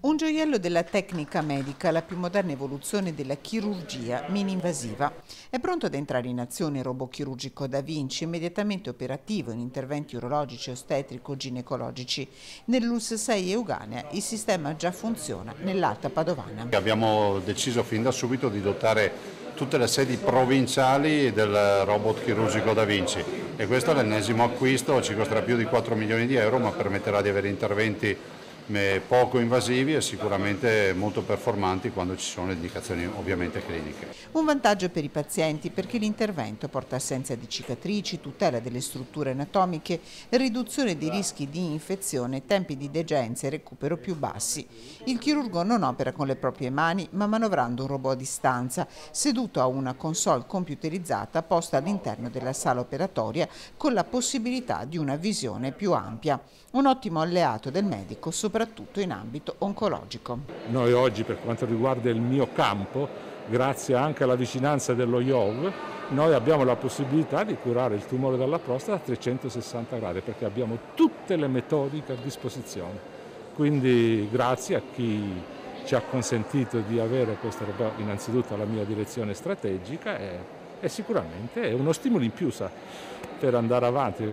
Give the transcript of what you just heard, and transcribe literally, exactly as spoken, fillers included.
Un gioiello della tecnica medica, la più moderna evoluzione della chirurgia mini-invasiva. È pronto ad entrare in azione il robot chirurgico Da Vinci, immediatamente operativo in interventi urologici, ostetrico-ginecologici. Nell'U S sei Euganea il sistema già funziona nell'Alta Padovana. Abbiamo deciso fin da subito di dotare tutte le sedi provinciali del robot chirurgico Da Vinci e questo è l'ennesimo acquisto, ci costerà più di quattro milioni di euro, ma permetterà di avere interventi poco invasivi e sicuramente molto performanti quando ci sono indicazioni ovviamente cliniche. Un vantaggio per i pazienti perché l'intervento porta assenza di cicatrici, tutela delle strutture anatomiche, riduzione dei rischi di infezione, tempi di degenza e recupero più bassi. Il chirurgo non opera con le proprie mani ma manovrando un robot a distanza, seduto a una console computerizzata posta all'interno della sala operatoria con la possibilità di una visione più ampia. Un ottimo alleato del medico, soprattutto in ambito oncologico. Noi oggi, per quanto riguarda il mio campo, grazie anche alla vicinanza dello I O V, noi abbiamo la possibilità di curare il tumore della prostata a trecentosessanta gradi perché abbiamo tutte le metodiche a disposizione. Quindi grazie a chi ci ha consentito di avere questo robot innanzitutto alla mia direzione strategica e, e sicuramente è uno stimolo in più sa, per andare avanti.